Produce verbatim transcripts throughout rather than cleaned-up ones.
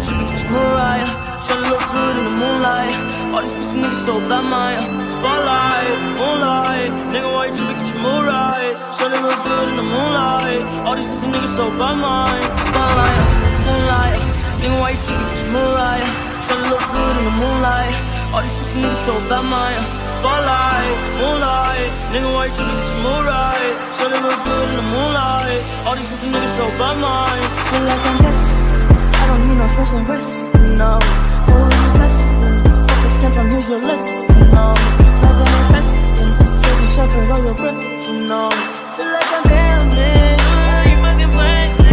you be just Mariah? Tryna look good in the moonlight. All these pussy niggas so bad, Maya. Spotlight, moonlight. Nigga, why you tripping? Get your mood right. Tryna look good in the moonlight. All these pussy niggas so bad, Maya. Spotlight, moonlight. Nigga, why you tripping? Get your mood right. Tryna look good in the moonlight. All these pussy niggas so bad, Maya. Spotlight, moonlight. Nigga, why you tripping? Get your mood right. Tryna look good in the moonlight. All these pussy niggas so bad, Maya. Feel like I'm this. I don't need no smoking wrist, no. Who are you testing? Focus can't on who's your list, no. Never been testing. Take me shelter, roll your grip, you know. Feel like I'm damn it. You fucking playing it.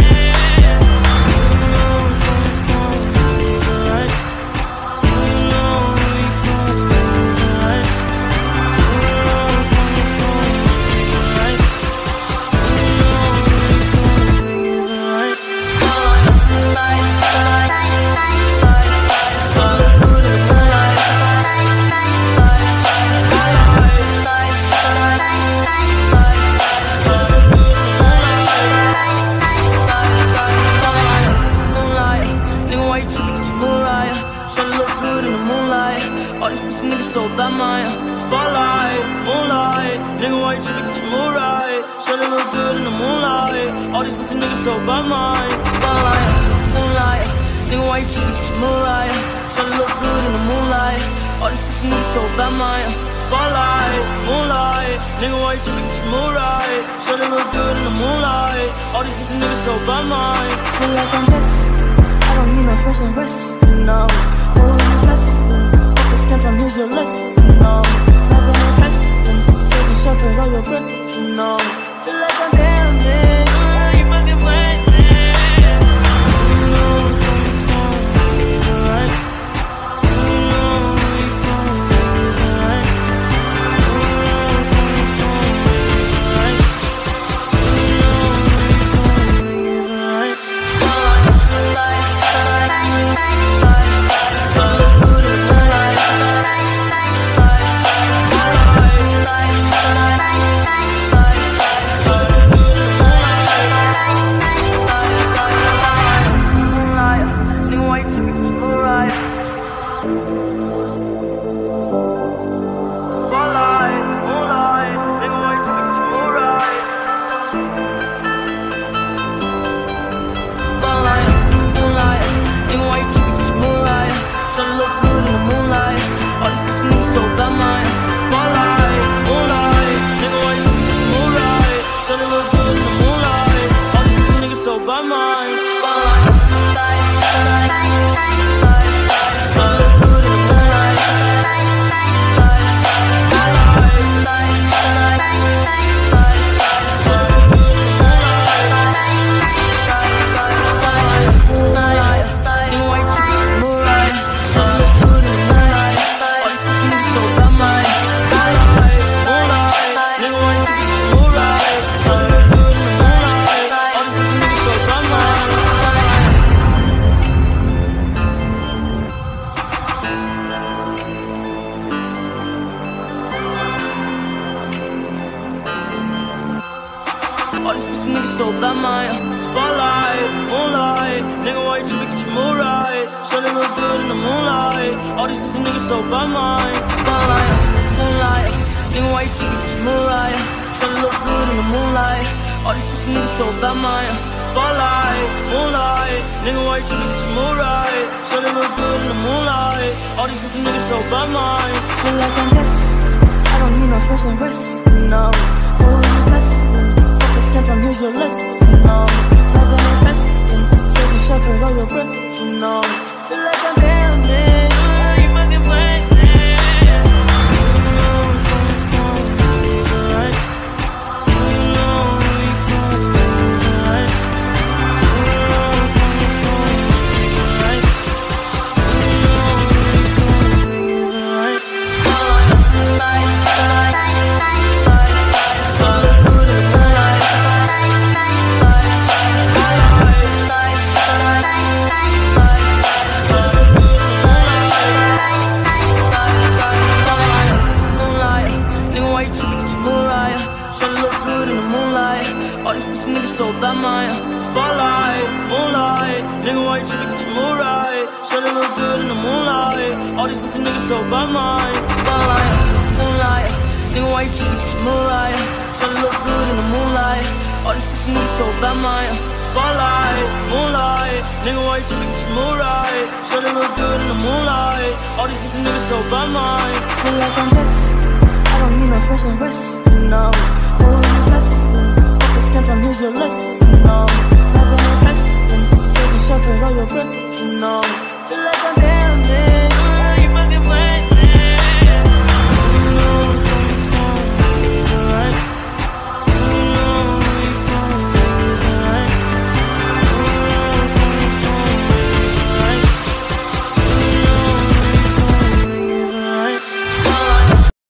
Niggas so bad, Maya. Spotlight, moonlight. Nigga, why you tripping? Get your mood right. Tryna look good in the moonlight. All these pussy niggas so bad, Maya. Spotlight, moonlight. Nigga, why you tripping? Get your mood right. Tryna look good in the moonlight. All these pussy niggas so bad, Maya. Spotlight, moonlight. Nigga, why you tripping? Get your mood right. Tryna look good in the moonlight. All these pussy niggas so bad, Maya. Feel like I'm this. I don't need no smoking wrist, no. Who are you testing? Can't on who's your list, no. Never been testing. Take me shelter, roll your grip, you know. Feel like I'm damn it. You fucking playing it. You know it's alright. You know it's alright. You know it's alright. All these pussy niggas so bad, Maya. Spotlight, moonlight. Nigga, why you tripping? Get your mood right. Tryna look good in the moonlight. All these pussy niggas so bad, Maya. Spotlight, moonlight. Nigga, why you tripping? Get your mood right. Tryna look good in the moonlight. All these pussy niggas so bad, Maya. Spotlight, moonlight. Nigga, why you tripping? Get your mood right. Tryna look good in the moonlight. All these pussy niggas so bad, Maya. Feel like I'm this. I don't need no smoking wrist, no. Who are you testing? Can't on who's your list, no. Never been testing. Take me shelter, roll your grip, you know. Feel like I'm damn it. You fucking playing it. You know it's alright. You know it's alright. You know it's alright. You know it's alright. Spotlight, spotlight, spotlight, spotlight. niggas so bad mine. Spotlight, moonlight, nigga why you trippin', get your moonlight. Tryna look good in the moonlight. All these pussy niggas so bad mine. Spotlight, moonlight, nigga why you trippin', get your moonlight. Tryna look good in the moonlight. All these pussy niggas so bad mine. Feel like I'm destined, I don't need no special resting, no. Oh, you testing, focus can't from here's your lesson, no. Never no testing, taking shots with all your breath, you know.